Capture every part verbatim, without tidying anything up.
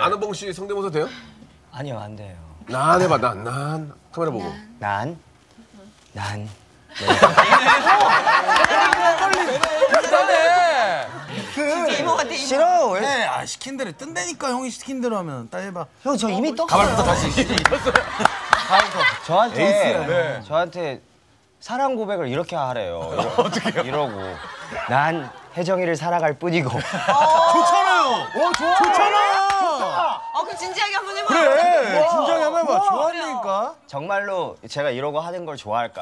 안호봉 씨 성대모사 돼요? 아니요, 안 돼요. 난 해봐, 난, 난. 카메라 보고. 난, 난. 이모한테 싫어. 왜? 네, 아, 시킨 대로 뜬다니까. 형이 시킨 대로 하면. 딱 해봐. 형, 저 이미 떴어요. 가발부터 다시. 저한테, 에이스야. 네. 저한테 사랑 고백을 이렇게 하래요. 어떻게 이러고. 난 혜정이를 사랑할 뿐이고. 좋잖아요. 오, 좋아. 좋잖아. 어, 그럼 진지하게 한번 해봐. 그래. 진정해 한번 해봐. 좋아하니까. 정말로 제가 이러고 하는 걸 좋아할까요?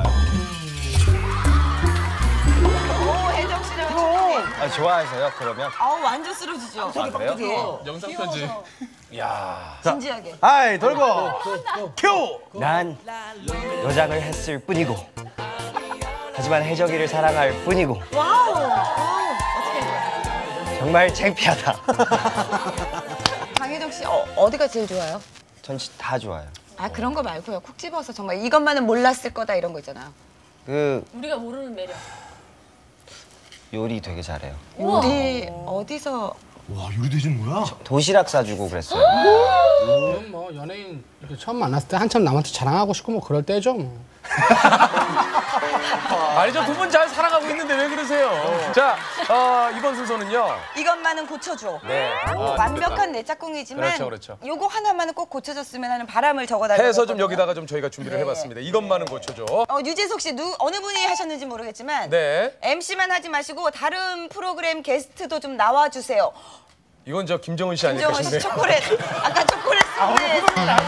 오, 혜정 씨랑 축하해. 아, 좋아해서요, 그러면? 아우, 완전 쓰러지죠. 아, 그래요? 영상 편지. 진지하게. 아이, 돌고. 큐. 난 여장을 했을 뿐이고. 하지만 혜정이를 사랑할 뿐이고. 와우. 와우. 어떻게 정말 창피하다. 강혜정 씨, 어, 어디가 제일 좋아요? 전 다 좋아요. 아, 그런 거 말고요. 콕 집어서 정말 이것만은 몰랐을 거다 이런 거 있잖아요. 그 우리가 모르는 매력. 요리 되게 잘해요. 우리 어디서 와, 요리 되시는 거야? 도시락 싸주고 그랬어요. 그럼 뭐 연예인 이렇게 처음 만났을 때 한참 남한테 자랑하고 싶고 뭐 그럴 때죠 뭐. 아니죠, 두 분 잘 살아가고 있는데 왜 그러세요? 자, 어, 이번 순서는요. 이것만은 고쳐줘. 네. 오, 아, 완벽한 내 짝꿍이지만 그렇죠, 그렇죠. 요거 하나만은 꼭 고쳐줬으면 하는 바람을 적어달라고 해서 좀 했거든요. 여기다가 좀 저희가 준비를 네. 해봤습니다. 이것만은 고쳐줘. 어, 유재석 씨 누, 어느 분이 하셨는지 모르겠지만 네. 엠씨만 하지 마시고 다른 프로그램 게스트도 좀 나와주세요. 이건 저 김정은 씨 아닐까 김정은 씨 싶네요. 초콜릿. 아까 초콜릿 선물.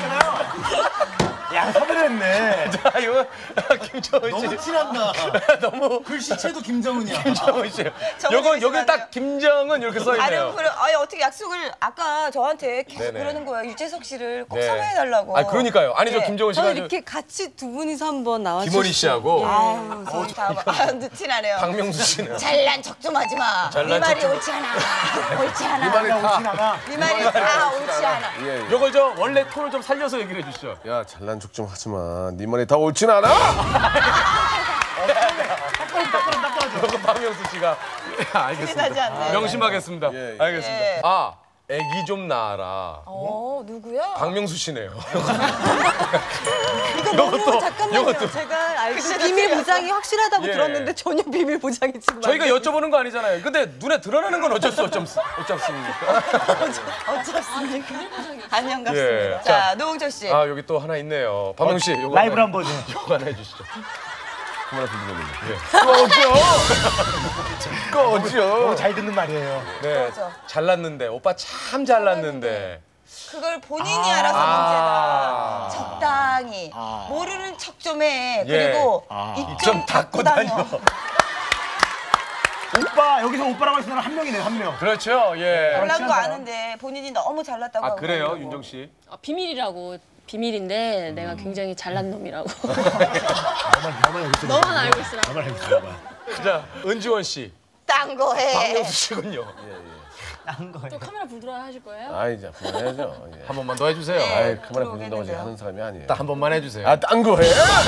야, 섭외했네. 자, 이거 김정은 씨. 너무 티난다. 너무 글씨체도 김정은이야. 김정은 씨. 정은이 요건 씨 여기 아니에요? 딱 김정은 이렇게 써 다른 있네요. 프로 아니 어떻게 약속을 아까 저한테 계속 네네. 그러는 거예요. 유재석 씨를 꼭 네. 섭외해달라고. 아, 그러니까요. 아니 저 네. 김정은 씨가 저는 저 이렇게 같이 두 분이서 한번 나와주세요. 김원희 씨하고 아유, 좋다. 아, 늦티 나네요. 박명수 씨는 잘난 척 좀 하지 마. 잘난 네 말이 척 좀- 옳지 않아. 옳지 않아. 이 말이 다. 네 말이 다 옳지 않아. 예, 예. 요걸 저 원래 톤을 좀 살려서 얘기를 해주시죠. 야, 잘난 척 좀 하지 마. 네 말이 다 옳진 않아? 요거 박명수 씨가 예, 알겠습니다. 티나지 않네. 명심하겠습니다. 예, 예. 알겠습니다. 예. 아, 애기 좀 낳아라. 어, 누구야? 박명수 씨네요. 이거 너무 요것도, 잠깐만요. 요것도. 제가 알기로 비밀 보장이 확실하다고 예. 들었는데 전혀 비밀 보장이 지금 저희가 안 돼요. 여쭤보는 거 아니잖아요. 근데 눈에 드러나는 건 어쩔 수 없, 없습니까? 어쩌습니까? 안녕갑습니다. 예. 자, 노홍철 씨. 아, 여기 또 하나 있네요. 박명수 씨, 요거 라이브로 하나, 한번 버전. 요거 하나 해주시죠. 카메라 들리거든요. 꺼져. 잘 듣는 말이에요. 네, 꺼져. 잘났는데 오빠 참 잘났는데. 그걸 본인이 알아서 아. 문제다. 적당히. 모르는 척 좀 해. 예. 그리고 입 좀 좀 닫고 다녀. 오빠, 여기서 오빠라고 했으면 한 명이네, 한 명. 그렇죠, 예. 잘난 거 아는데 본인이 너무 잘났다고 아, 하고 그래요, 그러고. 윤정 씨? 아, 비밀이라고. 비밀인데 내가 굉장히 잘난 놈이라고. 너만 알고 있으라. 자, 은지원 씨. 딴 거 해. 박명수 씨군요. 또 카메라 불 들어야 하실 거예요? 아, 이제 그만해야죠. 예. 한 번만 더 해주세요. 네. 아이, 카메라 들어오겠는데요. 보신다고 지금 하는 사람이 아니에요. 딱 한 번만 해주세요. 아, 딴 거 해?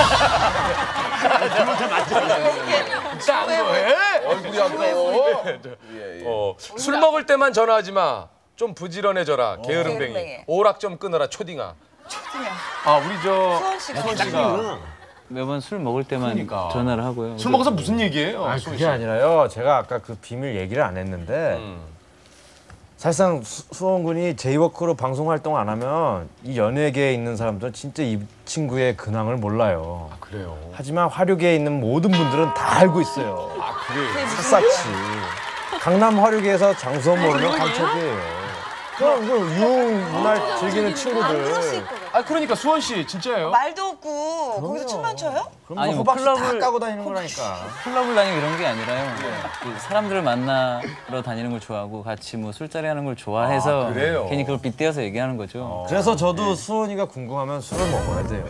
딴 거 해? 얼굴이 아까워. 예, 예. 어, 술 먹을 때만 전화하지 마. 좀 부지런해져라. 게으름뱅이. 게으름뱅이. 오락 좀 끊어라. 초딩아. 아, 우리 저 수원 씨가 수원 씨가 매번 술 먹을 때만 그러니까. 전화를 하고요. 술 먹어서 무슨 얘기예요? 아, 수원 그게 씨? 아니라요. 제가 아까 그 비밀 얘기를 안 했는데 음. 사실상 수, 수원 군이 제이워크로 방송 활동 안 하면 이 연예계에 있는 사람들은 진짜 이 친구의 근황을 몰라요. 아, 그래요. 하지만 화류계에 있는 모든 분들은 다 알고 있어요. 아, 그래요. 샅샅이. 강남 화류계에서 장수원 모르면 간첩이에요. 그럼 그 유흥 문화 즐기는 친구들. 아, 그러니까 수원 씨 진짜예요? 말도 없고 거기서 춤만 춰요? 그럼 아니, 뭐 뭐 호박씨 다 클럽을- 까고 다니는 거라니까. 클럽을 다니고 이런 게 아니라요. 그 사람들을 만나러 다니는 걸 좋아하고 같이 뭐 술자리 하는 걸 좋아해서 아, 그래요? 괜히 그걸 빗대어서 얘기하는 거죠. 그래서 저도 수원이가 궁금하면 술을 먹어야 돼요.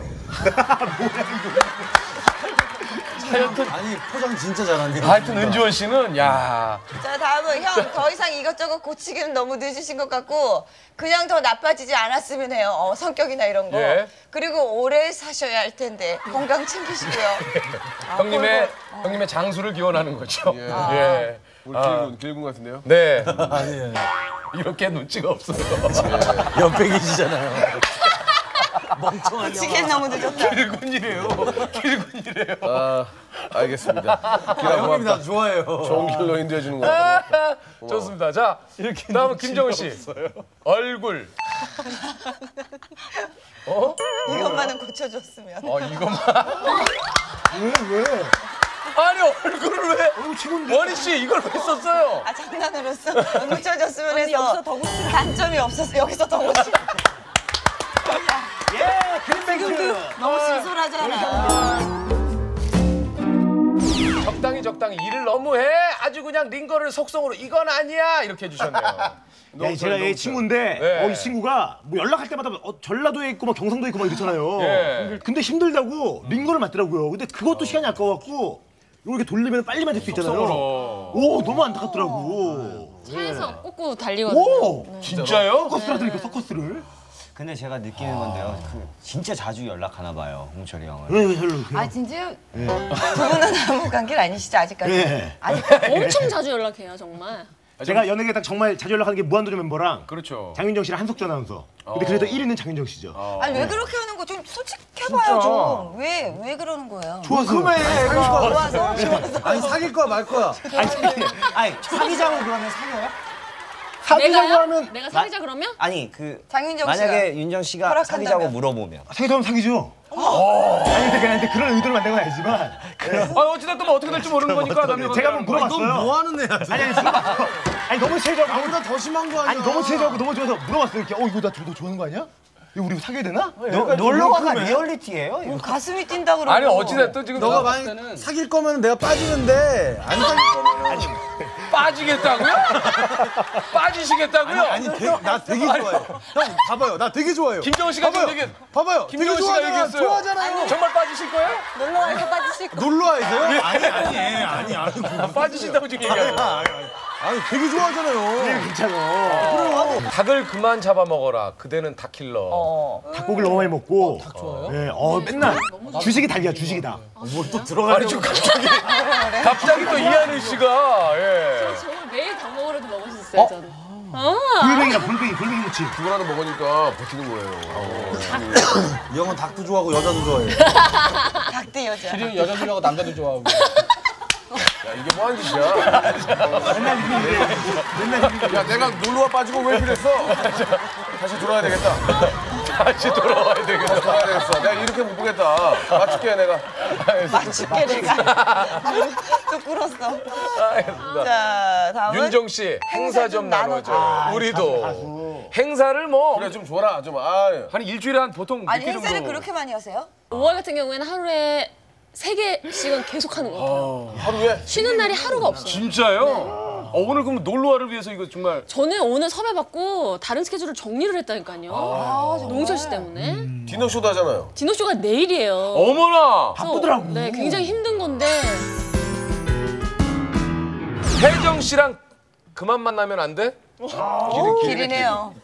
아니, 포장 진짜 잘하네요. 하여튼 은지원 씨는 야. 자, 다음은 형 더 이상 이것저것 고치기는 너무 늦으신 것 같고 그냥 더 나빠지지 않았으면 해요. 어, 성격이나 이런 거. 예. 그리고 오래 사셔야 할 텐데 건강 챙기시고요. 아, 형님의 꼴, 꼴. 형님의 장수를 기원하는 거죠. 예. 예. 우리 길군, 길군 같은데요? 네. 이렇게 눈치가 없어요. 연백이시잖아요. 고치기엔 너무 늦었다. 길군이래요. 길군이래요. 아, 알겠습니다. 아, 기라 형님 나 고맙다. 좋아해요. 좋은 길로 인도해 주는 거 같아. 좋습니다. 자, 다음은 김정은 씨. 얼굴. 어? 이것만은 고쳐줬으면. 어, 이거만. 왜 왜? 아니, 얼굴을 왜? 어, 최고인데. 원희 씨, 이걸 왜 썼어요? 아 장난으로써 고쳐줬으면 언니 해서 여기서 더 고치라. 단점이 없어서 여기서 더 고치. 예, 그린뱅크. 너무 진솔하잖아. 적당히 적당히 일을 너무 해. 아주 그냥 링거를 속성으로 이건 아니야 이렇게 해주셨네요. 야, 너무 제가 너무 얘 친구인데 네. 어, 이 친구가 뭐 연락할 때마다 어, 전라도에 있고 막 경상도에 있고 막 이렇잖아요. 예. 근데 힘들다고 링거를 맞더라고요. 근데 그것도 시간이 아까워갖고 이렇게 돌리면 빨리 맞을 수 있잖아요. 속성으로. 오 너무 안타깝더라고. 차에서 꽂고 달리거든요. 오 진짜요? 서커스라니까 서커스를. 근데 제가 느끼는 건데요. 그 진짜 자주 연락하나 봐요, 홍철이 형을. 왜 별로 그냥. 아 진짜요? 두 분은 아무 관계 아니시죠 아직까지? 예. 아직까지. 엄청 자주 연락해요, 정말. 제가 연예계 딱 정말 자주 연락하는 게 무한도전 멤버랑 그렇죠. 장윤정 씨랑 한석준 아나운서. 근데 그래도 일 위는 장윤정 씨죠. 아니 왜 그렇게 하는 거 좀 솔직해봐요 좀. 왜 왜 그러는 거예요? 좋아서. 좋아서? 아니 사귈 거야 말 거야. 아니, 아니 사귀자고 그러면 사귀어요? 사귀자고 내가요? 하면 내가 사귀자 그러면? 아니 그 장윤정 만약에 윤정 씨가 허락한다면. 사귀자고 물어보면 사귀자면 사귀죠. 아니 근데 그냥 근데 그런 의도를 만든 건 아니지만. 아 어찌됐든 뭐 어떻게 될지 모르는 거니까 남녀가 제가 한번 물어봤어요. 뭐 하는 애야? 아니 아니 물어봤어. 아니 너무 친해져고 나보다 더 심한 거 아니야? 아니 너무 친해져고 너무 좋아서 물어봤어요. 이렇게 어 이거 나 저 너 좋아하는 거 아니야? 이거 우리 사귀어야 되나? 노- 놀러가가 리얼리티예요? 이거. 가슴이 뛴다 그러고. 아니 어찌됐든 지금 너가 제가 만약 봤을 때는 사귈 거면 내가 빠지는데 안 사귈 거면 빠지겠다고요? 빠지시겠다고요? 아니 되, 나 되게 좋아해요. 형 봐봐요, 나 되게 좋아해요. 김정은 씨가 지금 봐봐요. 얘기 봐봐요. 김정은 되게 씨가 좋아하잖아. 얘기했어요. 좋아하잖아요. 정말 빠지실 거예요? 놀러 와서 빠지실 거. 놀러 와야돼요? 아니 아니 아니 아니. 아, 빠지신다고 지금 얘기하는 거예요. 아니 되게 좋아하잖아요. 괜찮아. 닭을 그만 잡아먹어라. 그대는 닭킬러. 어. 닭고기를 너무 많이 먹고. 닭 좋아요? 예, 어 맨날 주식이 닭이야 주식이다. 또 들어가요. 아니 좀 갑자기 갑자기 또 이하늘 씨가 예. 정말 매일 닭 먹으라도 먹을 수 있어요, 저는. 아, 골뱅이다 골뱅이 골뱅이 무침. 두 번 하나 먹으니까 버티는 거예요. 이 형은 닭도 좋아하고 여자도 좋아해. 닭대 여자. 길이는 여자도 좋아하고 남자도 좋아하고. 야, 이게 뭐 하는 짓이야? 맨날 이기는데. 야, 내가 놀러와 빠지고 왜 그랬어? 다시 돌아야 되겠다. 다시 돌아와야 되겠다. 돌아야 되겠어. 내가 이렇게 못 보겠다. 맞출게, 내가. 맞출게 내가. 또 꿇었어. 알겠습니다. 자 다음은 윤정 씨 행사 좀 나눠줘요. 나눠줘요. 우리도 행사를 뭐 그래, 좀 줘라. 좀, 아. 한 일주일에 한 보통 아니 몇 개 행사를 정도. 그렇게 많이 하세요? 오월 같은 경우에는 하루에 세 개씩은 계속 하는 것 같아요. 하루에? 쉬는 날이 하루가 없어요. 진짜요? 어, 오늘 그럼 놀러와를 위해서 이거 정말 저는 오늘 섭외 받고 다른 스케줄을 정리를 했다니까요. 농철 씨 때문에. 디너쇼도 하잖아요. 디노쇼가 내일이에요. 어머나 바쁘더라고. 네, 굉장히 힘든 건데 혜정 씨랑 그만 만나면 안 돼? 길이네요.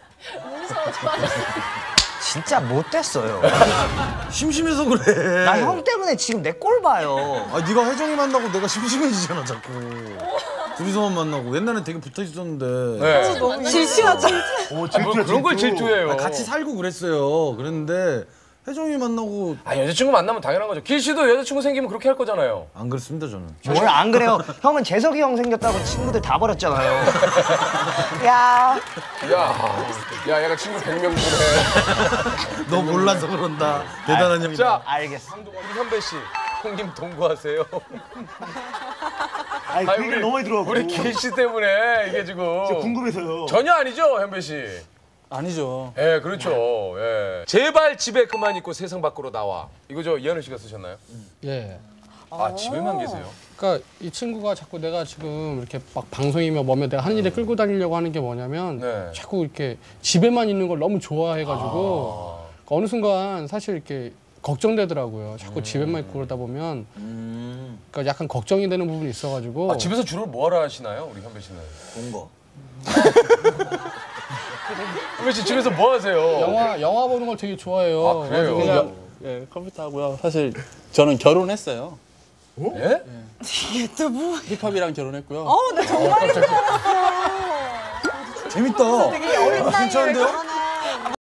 진짜 못됐어요. 심심해서 그래. 나 형 때문에 지금 내 꼴 봐요. 아 네가 혜정이 만나고 내가 심심해지잖아 자꾸. 둘이서만 만나고 옛날엔 되게 붙어 있었는데. 네. 질투하지. 오 뭐 질투야 그런 걸 질투. 질투해요. 아, 같이 살고 그랬어요. 그랬는데 혜정이 만나고 아 여자친구 만나면 당연한 거죠. 길 씨도 여자친구 생기면 그렇게 할 거잖아요. 안 그랬습니다 저는. 뭘 안 그래요? 형은 재석이 형 생겼다고 친구들 다 버렸잖아요. 야 야, 야, 얘가 친구 백 명 보내. 너 몰라서 그런다. 대단한 형이다. 자, 알겠어. 우리 현배 씨, 형님 동거하세요. 아니 그 얘기를 너무 많이 들어가고. 우리 길 씨 때문에 이게 지금 진짜 궁금해서요. 전혀 아니죠, 현배 씨. 아니죠. 예, 그렇죠. 예. 제발 집에 그만 있고 세상 밖으로 나와. 이거 저 이하늘 씨가 쓰셨나요? 예. 아, 집에만 계세요? 그러니까 이 친구가 자꾸 내가 지금 이렇게 막 방송이며 뭐며 내가 한 일에 끌고 다니려고 하는 게 뭐냐면 네. 자꾸 이렇게 집에만 있는 걸 너무 좋아해가지고 그러니까 어느 순간 사실 이렇게 걱정되더라고요. 자꾸 집에만 있고 그러다 보면 그러니까 약간 걱정이 되는 부분이 있어가지고 아, 집에서 주로 뭐 하러 하시나요, 우리 현배 씨는? 동거. 현배 씨 집에서 뭐 하세요? 영화 영화 보는 걸 되게 좋아해요. 아, 그래요? 그래서 그냥 예, 컴퓨터 하고요. 사실 저는 결혼했어요. 예? 이게 또 뭐? 힙합이랑 결혼했고요. 어, 나 정말 힘들었어. 재밌다. 되게 어린 나이에 괜찮은데요? 결혼을